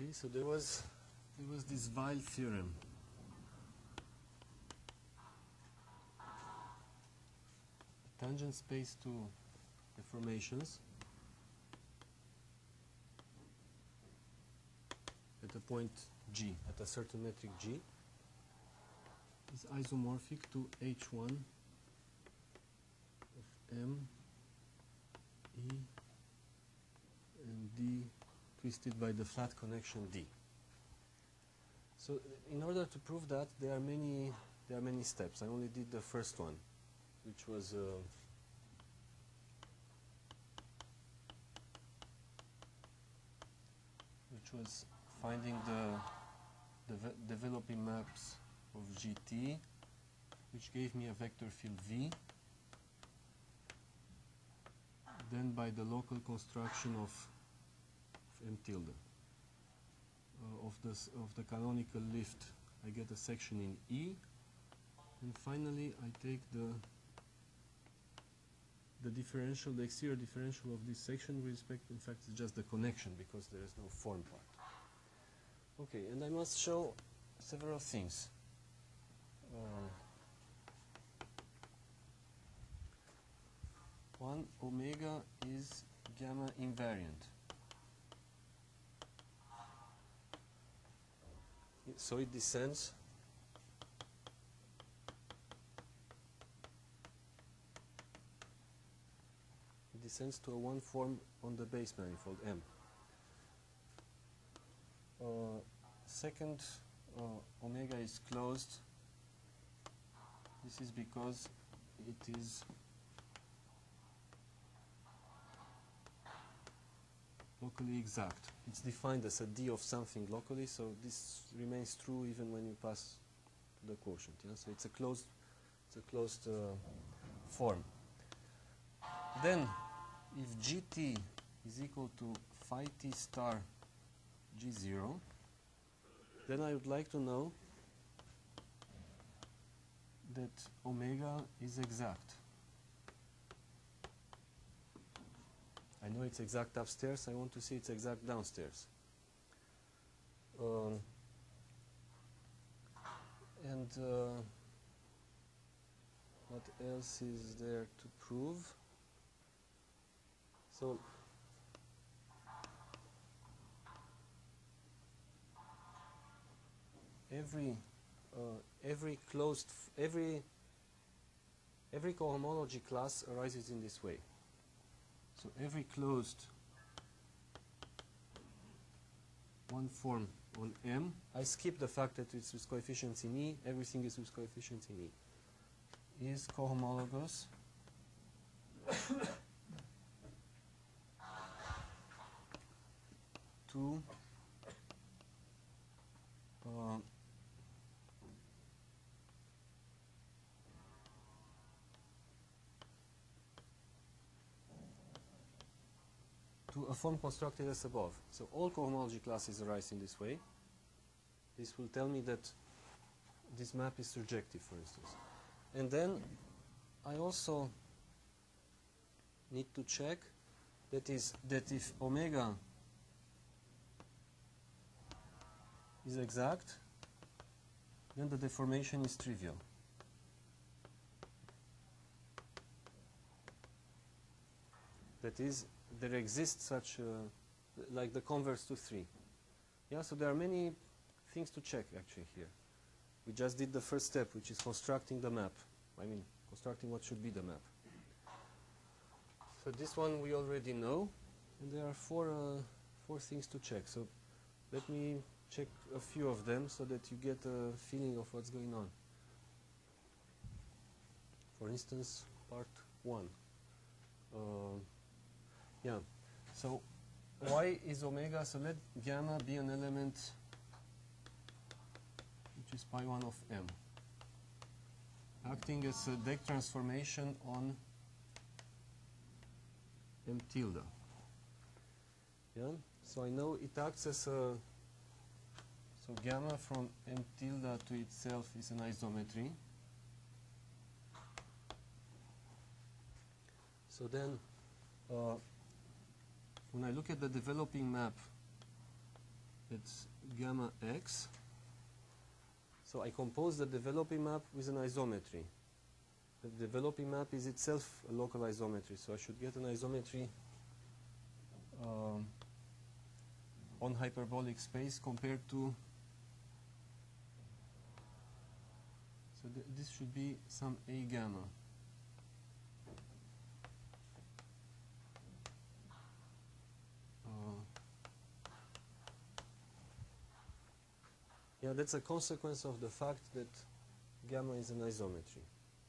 Okay, so there was this Weil theorem. Tangent space to deformations at a point G, at a certain metric G, is isomorphic to H1 of M, E, and D twisted by the flat connection D. So in order to prove that, there are many steps. I only did the first one, which was finding the developing maps of GT, which gave me a vector field V. Then by the local construction of M tilde of the canonical lift, I get a section in E, and finally I take the differential, the exterior differential of this section with respect, in fact, it's just the connection because there is no form part. Okay, and I must show several things. One, omega is gamma invariant. So it descends to a one form on the base manifold M. Second, omega is closed. This is because it is locally exact. It's defined as a D of something locally, so this remains true even when you pass to the quotient. Yeah? So it's a closed form. Then, if GT is equal to phi t star G0, then I would like to know that omega is exact. I know it's exact upstairs, I want to see it's exact downstairs. What else is there to prove? So every cohomology class arises in this way. So every closed one form on M, I skip the fact that it's with coefficients in E, everything is with coefficients in E, is cohomologous to a form constructed as above. So all cohomology classes arise in this way. This will tell me that this map is surjective, for instance. And then I also need to check that if omega is exact, then the deformation is trivial. That is, there exists such like the converse to 3. Yeah, so there are many things to check actually here. We just did the first step, which is constructing the map. I mean, constructing what should be the map. So this one we already know, and there are four things to check. So let me check a few of them so that you get a feeling of what's going on. For instance, part 1. Yeah, so why is omega, so let gamma be an element which is pi 1 of M, acting as a deck transformation on M tilde. Yeah, so I know it acts as a, so gamma from M tilde to itself is an isometry. So then, when I look at the developing map it's gamma x. So I compose the developing map with an isometry. The developing map is itself a local isometry, so I should get an isometry on hyperbolic space compared to, so this should be some A gamma. Yeah, that's a consequence of the fact that gamma is an isometry.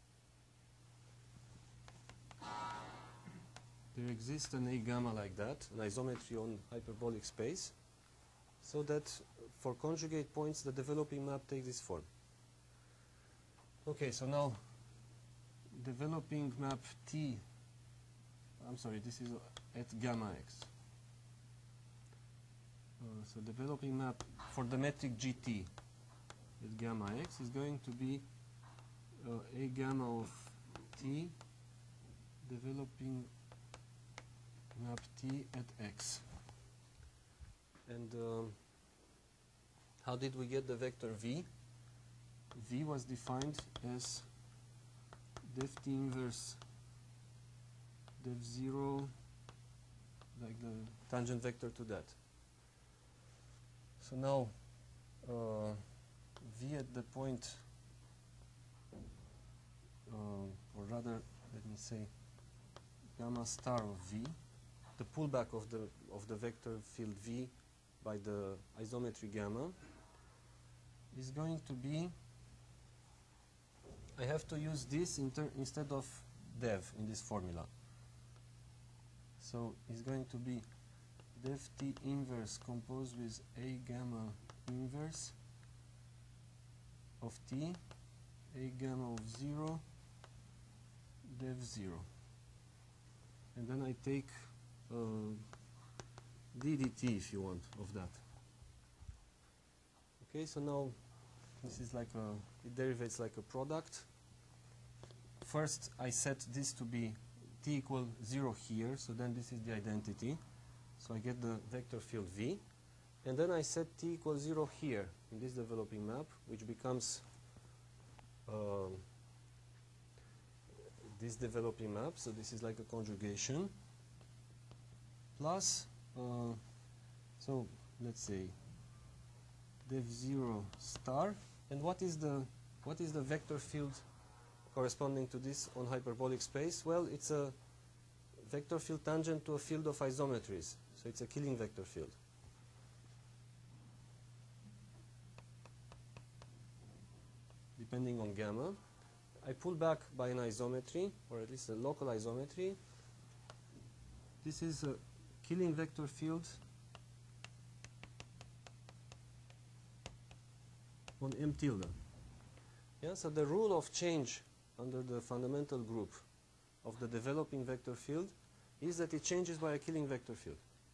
There exists an A gamma like that, an isometry on hyperbolic space, so that for conjugate points the developing map takes this form. Okay, so now developing map T, I'm sorry, this is at gamma x. So developing map for the metric GT at gamma x is going to be A gamma of T developing map T at x. And how did we get the vector V? V was defined as def T inverse def 0, like the tangent vector to that. So now V at the point, or rather, let me say, gamma star of V, the pullback of the vector field V by the isometry gamma is going to be, I have to use this instead of dev in this formula. So it's going to be def T inverse composed with A gamma inverse of T, A gamma of 0, def 0. And then I take d dt, if you want, of that. Okay, so now this is like it derivates like a product. First I set this to be t equal 0 here, so then this is the identity. So I get the vector field V. And then I set t equals 0 here in this developing map, which becomes this developing map. So this is like a conjugation. Plus, so let's say def 0 star. And what is the vector field corresponding to this on hyperbolic space? Well, it's a vector field tangent to a field of isometries. So it's a Killing vector field. Depending on gamma. I pull back by an isometry, or at least a local isometry. This is a Killing vector field on M tilde. Yeah, so the rule of change under the fundamental group of the developing vector field is that it changes by a Killing vector field.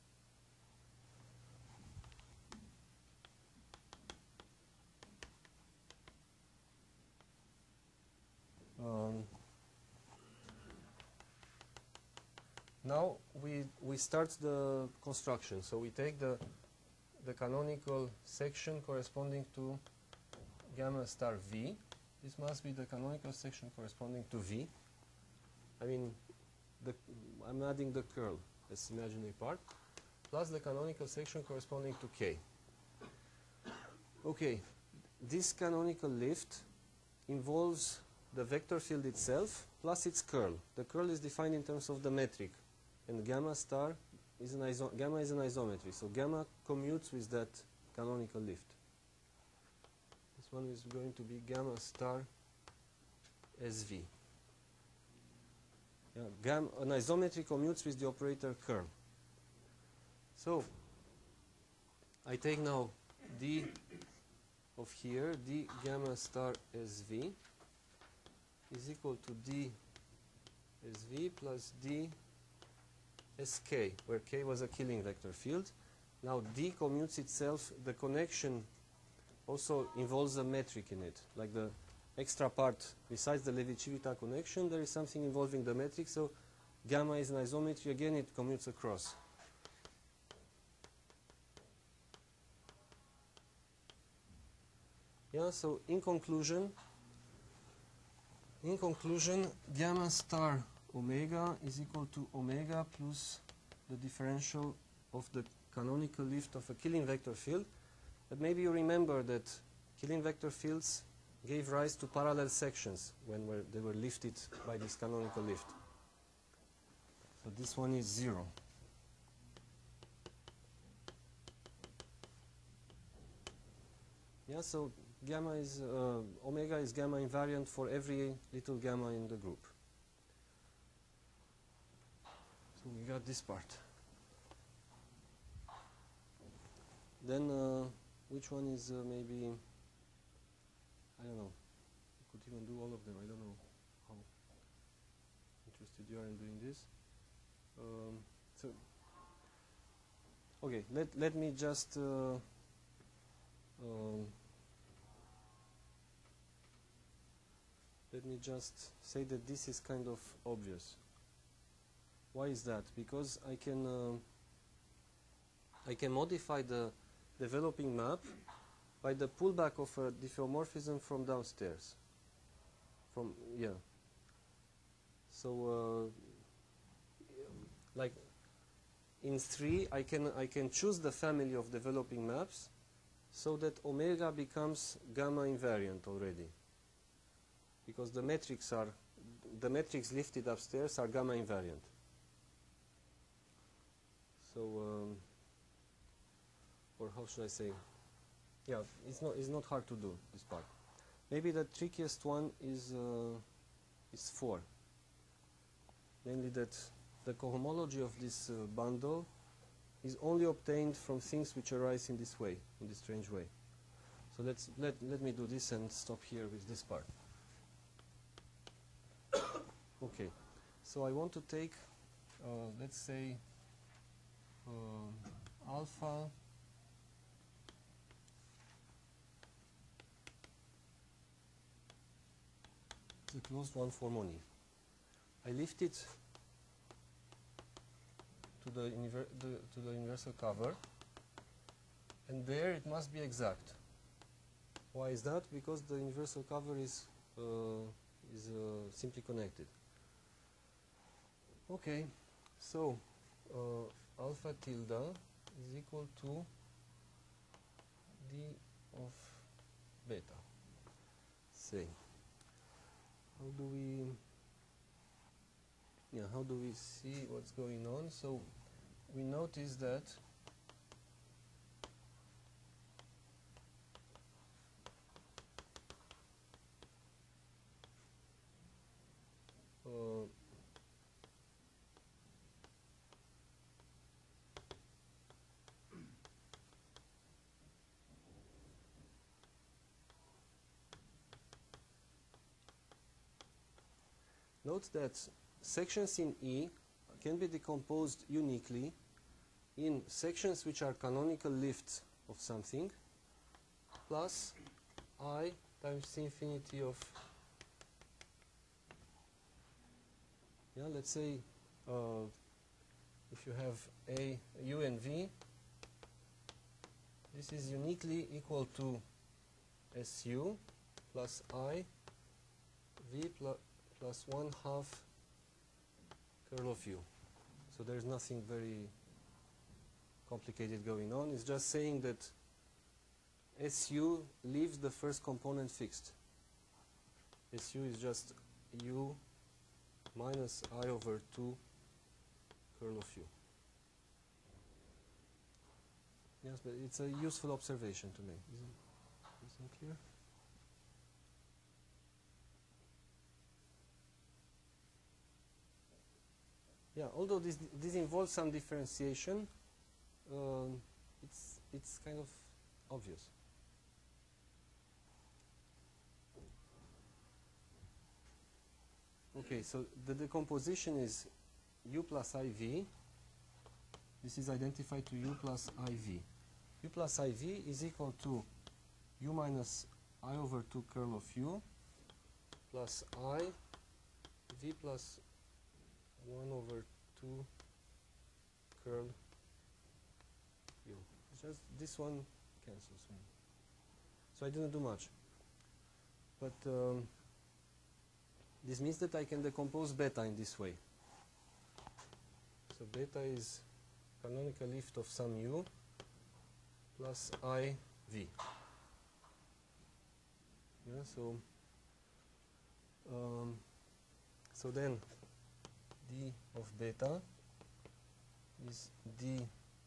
Now we start the construction. So we take the canonical section corresponding to gamma star V. This must be the canonical section corresponding to V. I mean, I'm adding the curl as imaginary part, plus the canonical section corresponding to K. Okay, this canonical lift involves the vector field itself plus its curl. The curl is defined in terms of the metric, and gamma star is gamma is an isometry, so gamma commutes with that canonical lift. This one is going to be gamma star SV. Yeah, an isometry commutes with the operator curl. So I take now d of here, d gamma star SV is equal to d SV plus d sk, where k was a Killing vector field. Now d commutes itself. The connection also involves a metric in it, like the extra part. Besides the Levi-Civita connection, there is something involving the metric. So gamma is an isometry. Again, it commutes across. Yeah, so in conclusion, gamma star omega is equal to omega plus the differential of the canonical lift of a Killing vector field. But maybe you remember that Killing vector fields gave rise to parallel sections when they were lifted by this canonical lift. So this one is 0. Yeah, so gamma is omega is gamma invariant for every little gamma in the group. So we got this part. Then which one is maybe, I don't know, you could even do all of them. I don't know how interested you are in doing this. So okay, let me just let me just say that this is kind of obvious. Why is that? Because I can modify the developing map by the pullback of a diffeomorphism from downstairs. So like in 3, I can choose the family of developing maps so that omega becomes gamma invariant already, because the metrics lifted upstairs are gamma invariant. So, or how should I say? Yeah, it's not hard to do this part. Maybe the trickiest one is 4, namely that the cohomology of this bundle is only obtained from things which arise in this way, in this strange way. So let me do this and stop here with this part. Okay, so I want to take, let's say, alpha is a closed one for Moni. I lift it to the universal cover, and there it must be exact. Why is that? Because the universal cover is simply connected. Okay, so alpha tilde is equal to d of beta. Say, how do we see what's going on? So we notice that note that sections in E can be decomposed uniquely in sections which are canonical lifts of something plus I times infinity of, yeah, let's say if you have A, U and V, this is uniquely equal to SU plus I, V plus 1/2 curl of U. So there's nothing very complicated going on. It's just saying that SU leaves the first component fixed. SU is just U minus I over 2 curl of U. Yes, but it's a useful observation to make. Isn't clear? Yeah, although this involves some differentiation, it's kind of obvious. Okay, so the decomposition is U plus IV. This is identified to U plus IV. U plus IV is equal to U minus I over 2 curl of U plus I V plus 1 over 2 curl U. It's just this one cancels. So I didn't do much. but this means that I can decompose beta in this way. So beta is canonical lift of some u plus I v. Yeah, so then d of beta is d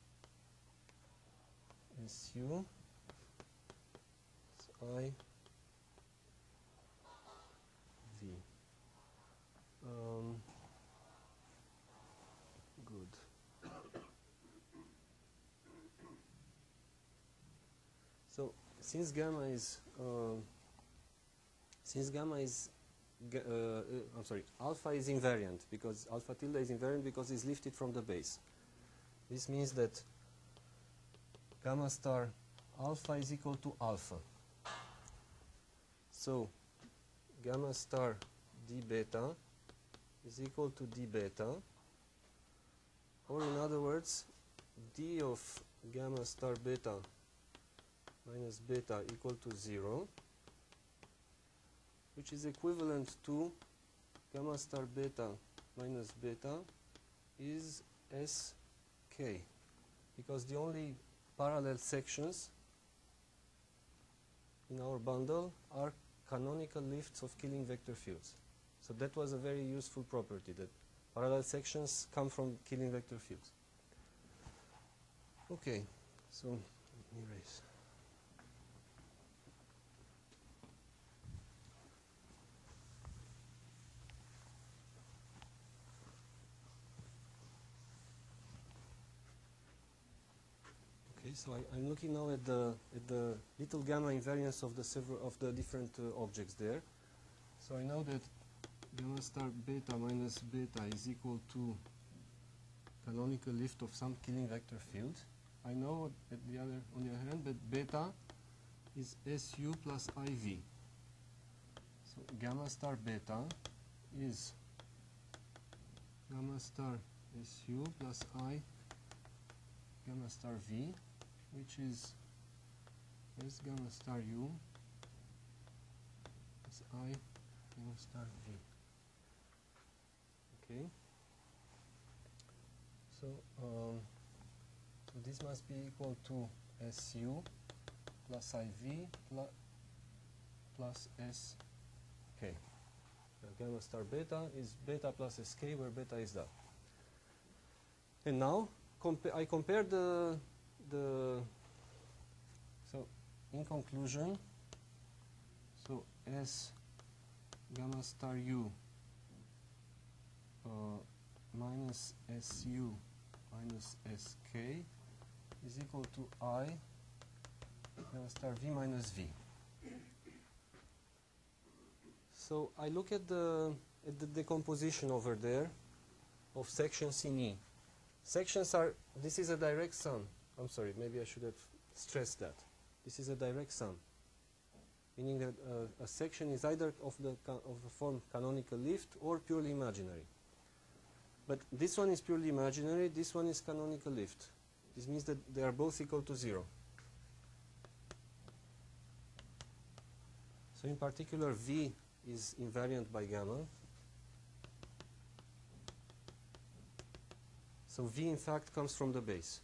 su I v. Good. So since gamma is I'm sorry, alpha is invariant because alpha tilde is invariant because it's lifted from the base. This means that gamma star alpha is equal to alpha. So gamma star d beta is equal to d beta, or in other words, d of gamma star beta minus beta equal to 0, which is equivalent to gamma star beta minus beta is sk, because the only parallel sections in our bundle are canonical lifts of Killing vector fields. So that was a very useful property, that parallel sections come from Killing vector fields. Okay, so let me erase. Okay, so I'm looking now at the little gamma invariance of the different objects there. So I know that gamma star beta minus beta is equal to canonical lift of some Killing vector field. I know on the other hand that beta is SU plus IV. So gamma star beta is gamma star SU plus I gamma star V, which is S gamma star U plus I gamma star V. Okay. So this must be equal to SU plus IV plus SK. Gamma star beta is beta plus SK, where beta is that. And now I compare the so in conclusion, so S gamma star U minus SU minus SK is equal to I gamma star V minus V. So I look at the decomposition over there of sections in E. Sections are, this is a direct sum. I'm sorry, maybe I should have stressed that. This is a direct sum, meaning that a section is either of the form canonical lift or purely imaginary. But this one is purely imaginary, this one is canonical lift. This means that they are both equal to 0. So in particular, V is invariant by gamma. So V in fact comes from the base.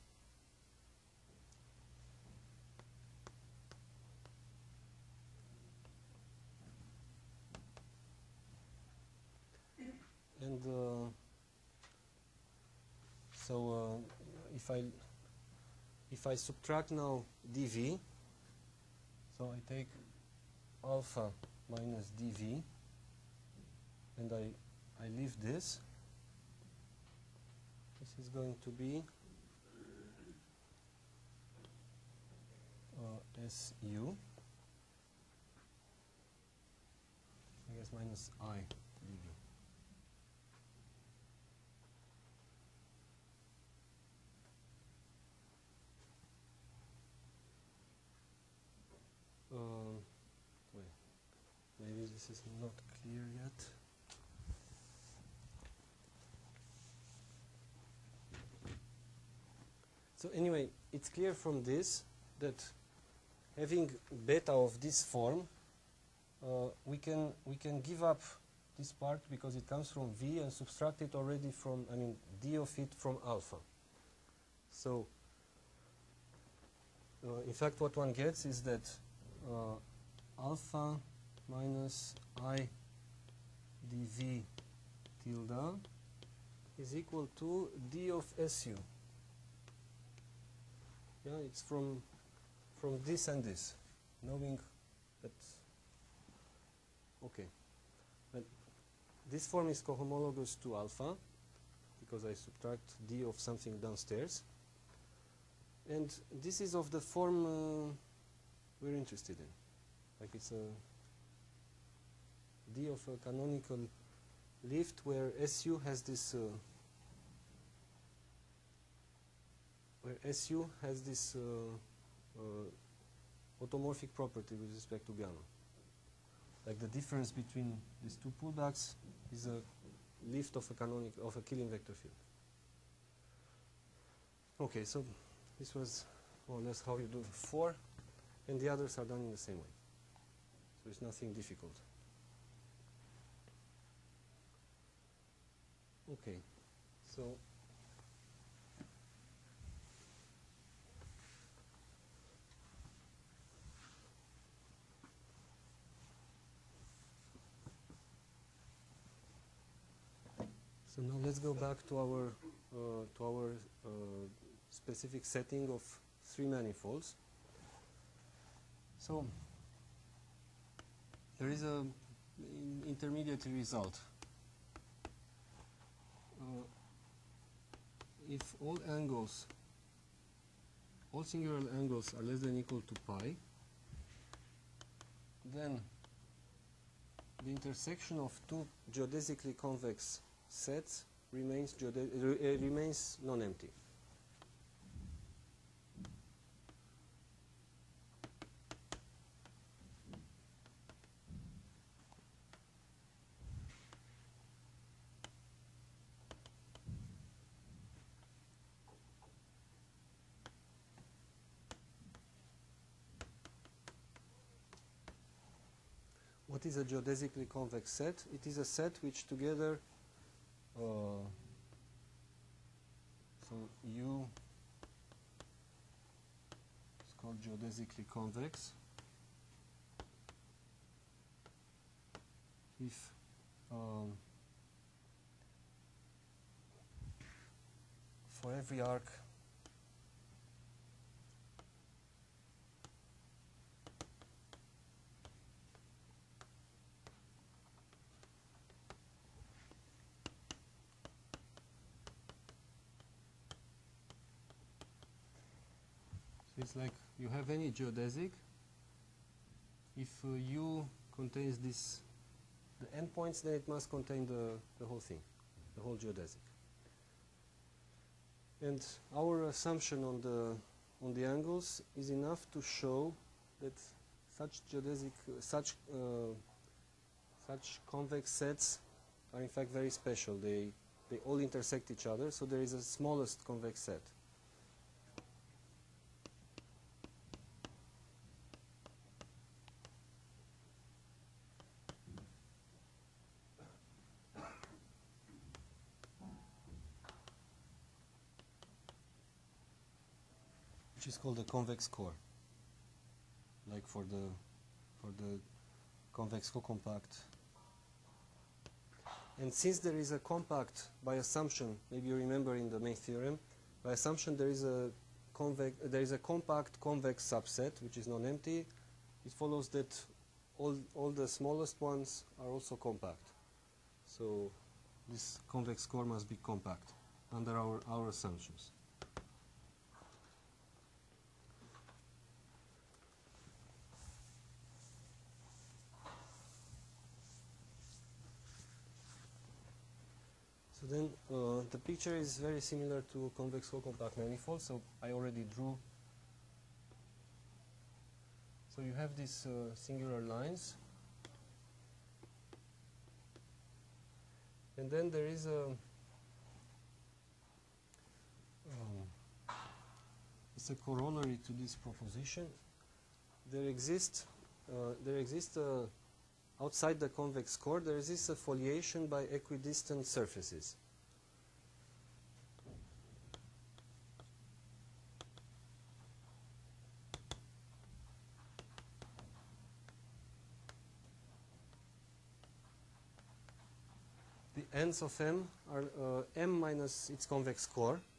And so if I subtract now dV, so I take alpha minus dV, and I leave this. This is going to be SU, I guess minus I dV. Wait, maybe this is not clear yet. So anyway, it's clear from this that having beta of this form we can give up this part because it comes from V and subtract it already from, I mean, d of it from alpha. So, in fact, what one gets is that alpha minus I dv tilde is equal to d of SU. Yeah, it's from this and this, knowing that, okay. But this form is cohomologous to alpha, because I subtract d of something downstairs. And this is of the form we're interested in. Like it's a d of a canonical lift where SU has this automorphic property with respect to gamma. Like the difference between these two pullbacks is a lift of a Killing vector field. Okay, so this was more or less how you do 4, and the others are done in the same way. So it's nothing difficult. Okay, so now let's go back to our specific setting of 3 manifolds. So there is a intermediate result. If all singular angles are less than or equal to pi, then the intersection of two geodesically convex sets remains non-empty. What is a geodesically convex set? It is a set which together, so U is called geodesically convex if for every arc it's like you have any geodesic. If U contains the endpoints, then it must contain the whole thing, the whole geodesic. And our assumption on the angles is enough to show that such convex sets are in fact very special. They all intersect each other, so there is a smallest convex set. Which is called the convex core, like for the convex co-compact. And since there is a compact, by assumption, maybe you remember in the main theorem, by assumption there is a compact convex subset which is non-empty. It follows that all the smallest ones are also compact. So this convex core must be compact under our assumptions. So then the picture is very similar to convex co-compact manifold, so I already drew. So you have these singular lines, and then there is it's a corollary to this proposition. There exists a outside the convex core, there is this foliation by equidistant surfaces. The ends of M are M minus its convex core.